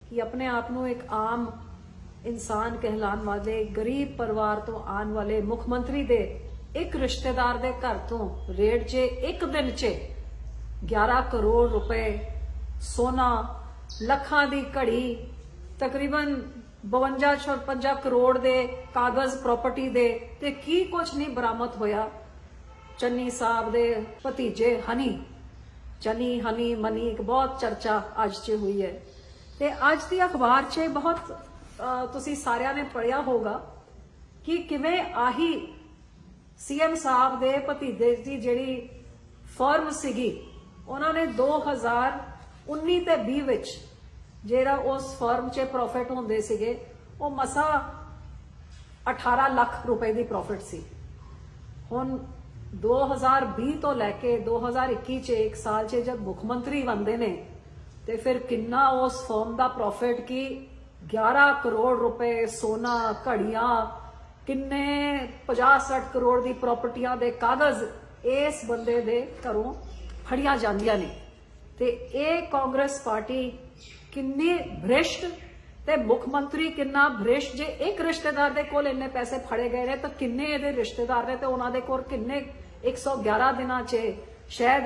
कि अपने आप को एक आम इंसान कहलाने वाले गरीब परिवार तो आने वाले मुख्यमंत्री दे एक रिश्तेदार दे घर तो रेड च एक दिन च 11 करोड़ रुपए सोना, लखां दी घड़ी, तकरीबन 52-56 करोड़ दे कागज प्रॉपर्टी दे ते की कुछ नहीं बरामद होया। चन्नी साहब दे भतीजे चनी हनी मनी एक बहुत चर्चा अज च हुई है। ते अज दी अखबार च बहुत तुसी सारियां ने पढ़िया होगा कि किवें आही सीएम साहब दे भतीजे की जिहड़ी फर्म सीगी उन्होंने 2019 ते 20 विच जेड़ा उस फर्म च प्रॉफिट होंदे सीगे वो मसा 18 लाख रुपए की प्रॉफिट सी। हुण 2020 तो लैके 2021 च एक साल च जब मुख्यमंत्री बनते ने ते फिर किन्ना उस फर्म का प्रॉफिट की 11 करोड़ रुपए सोना, घड़ियां, किन्ने 50-60 करोड़ की प्रॉपर्टियां दे कागज इस बंदे दे घरों फड़िया जांदियां ने। ते ये कांग्रेस पार्टी किन्नी भ्रिष्ट ते मुख्यमंत्री किन्ना भ्रिष्ट। जे एक रिश्तेदार दे कोल इन्ने पैसे फड़े गए ने तो किन्ने इहदे रिश्तेदार ने ते उन्हां दे कोल किन्ने 111 दिनां च शायद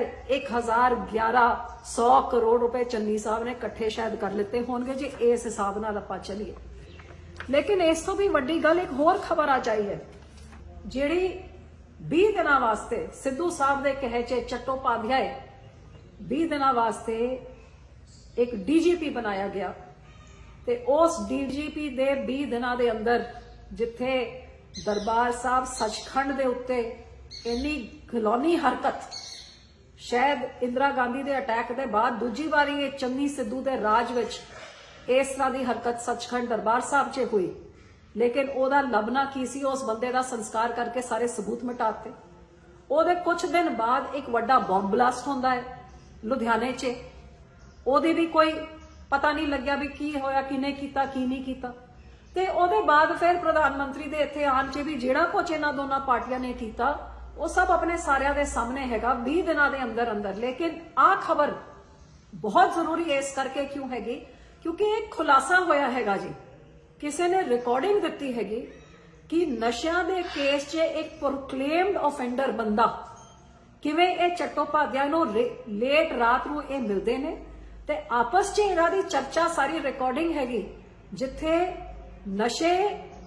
1100 करोड़ रुपए चन्नी साहब ने इकट्ठे शायद कर लेते होंगे जे इस हिसाब नाल आपां चलीए। लेकिन इस तो भी वड्डी गल एक होर खबर आ जाई है जिहड़ी 20 दिनां वास्ते सिद्धू साहब दे कहे च चट्टोपाध्याय 20 दिनां वास्ते एक डीजीपी बनाया गया। ते उस डीजीपी दे 20 दिनां दे अंदर जिथे दरबार साहब सचखंड दे उत्ते इन्नी घिनौनी हरकत शायद इंदिरा गांधी दे अटैक दे बाद दूजी बारी ये चन्नी सिद्धू दे राज विच इस तरह की हरकत सचखंड दरबार साहब च हुई। लेकिन ओदा लबना की सी, उस बंदे का संस्कार करके सारे सबूत मिटाते। ओदे कुछ दिन बाद एक वड्डा बॉम्ब ब्लास्ट होंदा है लुधियाने च, ओदे भी कोई पता नहीं लग्या भी की होया, किने कीता की नहीं कीता। ते ओदे बाद फिर प्रधानमंत्री दे इत्थे आन च भी जिहड़ा कुछ इन्हां दोनों पार्टियां ने कीता वो सब अपने सारियां दे सामने हैगा 20 दिनां दे अंदर अंदर। लेकिन आ खबर बहुत जरूरी है इस करके क्यों हैगी क्योंकि एक खुलासा होया हैगा जी, किसी ने रिकॉर्डिंग दिती हैगी कि नशियां दे केस च एक प्रोक्लेम्ड ऑफेंडर बंदा किवें ए चट्टोपाध्याय नूं लेट रात नूं ए मिलदे ने ते आपस च इन्हां दी चर्चा सारी रिकॉर्डिंग हैगी जिथे नशे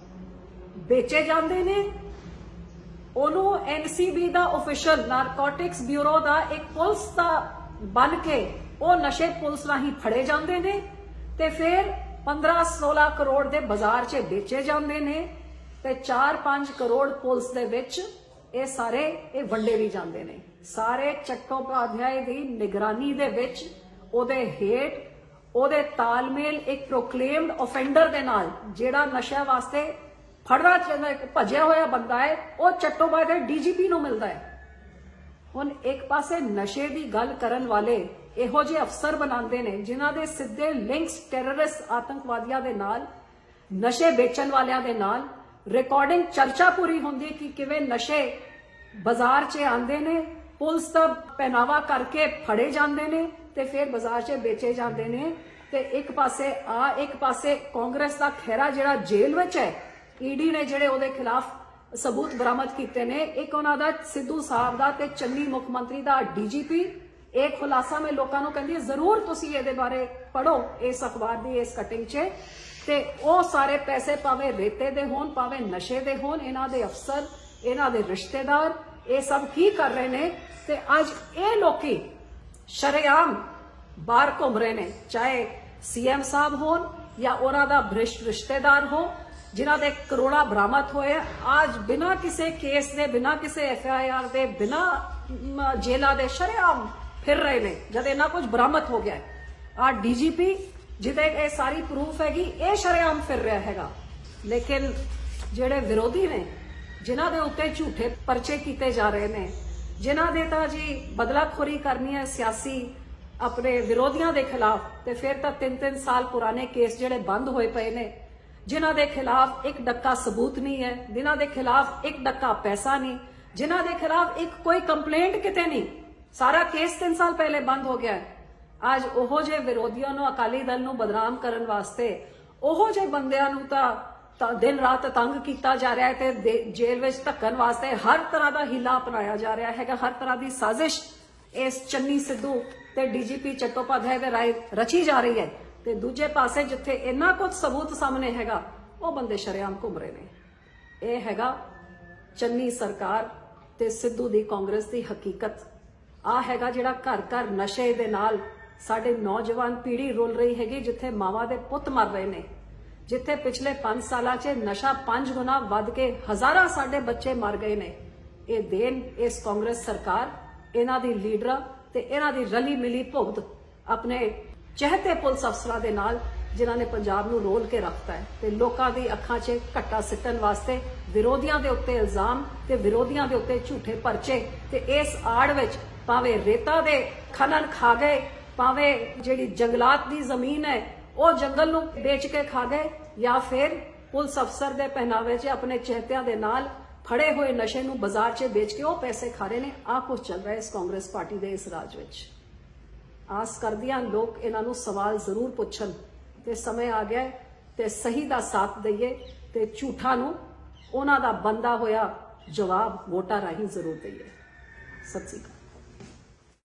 बेचे जांदे ने। ओनू एनसीबी दा ऑफिशियल नारकोटिक्स ब्यूरो दा एक पुलिस दा बन के वो नशे पुलिस राही फड़े जांदे ने ते फिर 15-16 करोड़ दे बाजार च बेचे जांदे ने ते 4-5 करोड़ पुलिस दे विच ये सारे ये वंडे भी जांदे ने। सारे चट्टोपाध्याय दी निगरानी दे विच ओदे हेठ ओदे तालमेल एक प्रोक्लेम्ड ऑफेंडर दे नाल जेड़ा नशा वास्ते फड़ना चाहता है भजया होया बंदा है वो चट्टोपाध्याय डीजीपी नूं मिलदा है। हुण एक पासे नशे की गल करन वाले इहो जे अफसर बनाते ने जिन्हां दे सीधे लिंक्स टेररिस्ट आतंकवादियों दे नाल, नशे बेचण वालियां दे नाल, रिकॉर्डिंग चर्चा पूरी होंदी कि किवें नशे बाजार च आंदे ने, पुलिस दा पहनावा करके फड़े जांदे ने ते फिर बाजार च बेचे जांदे ने। ते एक पासे कांग्रेस दा खैरा जिहड़ा जेल विच है, ईडी ने जिहड़े उहदे खिलाफ सबूत बरामद किए ने, एक उन्हां दा सिद्धू साहब दा ते चन्नी मुख्यमंत्री दा डीजीपी। एक खुलासा में लोगों को कहंदी जरूर तुसी इहदे बारे पढ़ो इस अखबार दी इस कटिंग च ते ओ सारे पैसे भावें रेते दे होण भावें नशे दे होण, इन्हां दे अफसर इन्हां दे रिश्तेदार ये सब की कर रहे ने। ते अज ये लोकी शरेआम बाहर घूम रहे ने, चाहे सीएम साहब होण या उन्हां दा भ्रिष्ट रिश्तेदार हो जिन्हां दे करोड़ा बरामद होए। आज बिना किसी केस दे, बिना किसी FIR दे, बिना जेला दे शरेआम फिर रहे ने जब इन्ना कुछ बरामद हो गया है। आ डीजीपी जिदे ये सारी प्रूफ हैगी ये शरेआम फिर रहा हैगा। लेकिन जेड़े विरोधी ने जिन्हां दे उत्ते झूठे परचे किए जा रहे ने, जिन्हां दे तां जी बदलाखोरी करनी है सियासी अपने विरोधियों के खिलाफ, तो फिर तो 3-3 साल पुराने केस जिहड़े बंद होए पे ने, जिन्हां दे खिलाफ एक डक्का सबूत नहीं है, जिन्हां दे खिलाफ एक डक्का पैसा नहीं, जिन्हां दे खिलाफ एक कोई कंप्लेंट किते नहीं, सारा केस 3 साल पहले बंद हो गया है। ਅੱਜ ਉਹੋ ਜਿਹੇ ਵਿਰੋਧੀਆਂ ਨੂੰ, ਅਕਾਲੀ ਦਲ ਨੂੰ ਬਦਨਾਮ ਕਰਨ ਵਾਸਤੇ ਉਹੋ ਜਿਹੇ ਬੰਦਿਆਂ ਨੂੰ ਤਾਂ ਦਿਨ ਰਾਤ ਤੰਗ ਕੀਤਾ ਜਾ ਰਿਹਾ ਹੈ ਤੇ ਜੇਲ੍ਹ ਵਿੱਚ ਧੱਕਣ ਵਾਸਤੇ ਹਰ ਤਰ੍ਹਾਂ ਦਾ ਹੀਲਾ ਅਪਣਾਇਆ ਜਾ ਰਿਹਾ ਹੈਗਾ। ਹਰ ਤਰ੍ਹਾਂ ਦੀ ਸਾਜ਼ਿਸ਼ ਇਸ ਚੰਨੀ ਸਿੱਧੂ ਤੇ ਡੀਜੀਪੀ ਚਟੋਪਾਧਿਆਏ ਦੇ ਰਾਏ ਰਚੀ ਜਾ ਰਹੀ ਹੈ ਤੇ ਦੂਜੇ ਪਾਸੇ ਜਿੱਥੇ ਇੰਨਾ ਕੁਝ ਸਬੂਤ ਸਾਹਮਣੇ ਹੈਗਾ ਉਹ ਬੰਦੇ ਸ਼ਰੇਆਮ ਘੁੰਮ ਰਹੇ ਨੇ। ਇਹ ਹੈਗਾ ਚੰਨੀ ਸਰਕਾਰ ਤੇ ਸਿੱਧੂ ਦੀ ਕਾਂਗਰਸ ਦੀ ਹਕੀਕਤ। ਆ ਹੈਗਾ ਜਿਹੜਾ ਘਰ ਘਰ ਨਸ਼ੇ ਦੇ ਨਾਲ ਸਾਡੇ ਨੌਜਵਾਨ ਪੀੜ੍ਹੀ ਰੁਲ ਰਹੀ ਹੈਗੀ, ਜਿੱਥੇ ਮਾਵਾਂ ਦੇ ਪੁੱਤ ਮਰ ਰਹੇ ਨੇ, ਜਿੱਥੇ ਪਿਛਲੇ 5 ਸਾਲਾਂ 'ਚ ਨਸ਼ਾ 5 ਗੁਣਾ ਵੱਧ ਕੇ ਹਜ਼ਾਰਾਂ ਸਾਡੇ ਬੱਚੇ ਮਰ ਗਏ ਨੇ। ਇਹ ਦੇਣ ਇਸ ਕਾਂਗਰਸ ਸਰਕਾਰ, ਇਹਨਾਂ ਦੀ ਲੀਡਰਾਂ ਤੇ ਇਹਨਾਂ ਦੀ ਰਲੀ ਮਿਲੀ ਭੁਗਤ ਆਪਣੇ ਚਹਤੇ ਪੁਲਿਸ ਅਫਸਰਾਂ ਦੇ ਨਾਲ, ਜਿਨ੍ਹਾਂ ਨੇ ਪੰਜਾਬ ਨੂੰ ਰੋਲ ਕੇ ਰੱਖਤਾ ਹੈ ਤੇ ਲੋਕਾਂ ਦੀ ਅੱਖਾਂ 'ਚ ਘੱਟਾ ਸਿੱਟਣ ਵਾਸਤੇ ਵਿਰੋਧੀਆਂ ਦੇ ਉੱਤੇ ਇਲਜ਼ਾਮ ਤੇ ਵਿਰੋਧੀਆਂ ਦੇ ਉੱਤੇ ਝੂਠੇ ਪਰਚੇ ਤੇ ਇਸ ਆੜ ਵਿੱਚ ਭਾਵੇਂ ਰੇਤਾ ਦੇ ਖਨਨ ਖਾ ਗਏ, ਭਾਵੇਂ ਜਿਹੜੀ ਜੰਗਲਾਤ ਦੀ ਜ਼ਮੀਨ ਹੈ ਉਹ ਜੰਗਲ ਨੂੰ ਵੇਚ ਕੇ ਖਾ ਗਏ, ਜਾਂ ਫਿਰ ਪੁਲਿਸ ਅਫਸਰ ਦੇ ਪਹਿਨਾਵੇ 'ਚ ਆਪਣੇ ਚਹਤਿਆਂ ਦੇ ਨਾਲ ਫੜੇ ਹੋਏ ਨਸ਼ੇ ਨੂੰ ਬਾਜ਼ਾਰ 'ਚ ਵੇਚ ਕੇ ਉਹ ਪੈਸੇ ਖਾ ਰਹੇ ਨੇ। ਆਹ ਕੁਝ ਚੱਲ ਰਿਹਾ ਇਸ ਕਾਂਗਰਸ ਪਾਰਟੀ ਦੇ ਇਸ ਰਾਜ ਵਿੱਚ। ਆਸ ਕਰਦੀਆਂ ਲੋਕ ਇਹਨਾਂ ਨੂੰ ਸਵਾਲ ਜ਼ਰੂਰ ਪੁੱਛਣ ਤੇ ਸਮੇਂ ਆ ਗਿਆ ਤੇ ਸਹੀ ਦਾ ਸਾਥ ਦਈਏ ਤੇ ਝੂਠਾਂ ਨੂੰ ਉਹਨਾਂ ਦਾ ਬੰਦਾ ਹੋਇਆ ਜਵਾਬ ਵੋਟਾਂ ਰਾਹੀਂ ਜ਼ਰੂਰ ਦਈਏ। ਸਤਿ ਸ਼੍ਰੀ ਅਕਾਲ।